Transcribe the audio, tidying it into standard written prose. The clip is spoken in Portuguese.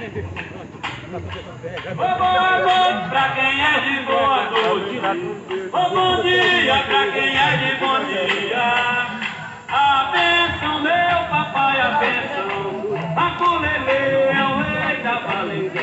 Boa noite pra quem é de boa noite. Bom dia pra quem é de bom dia. A bênção, meu papai, a bênção. A culelê é o rei da valência.